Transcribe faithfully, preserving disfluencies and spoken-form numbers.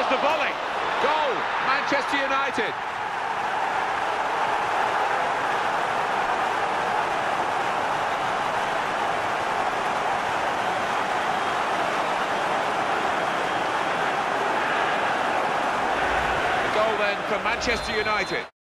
the volley. Goal, Manchester United. Goal then for Manchester United.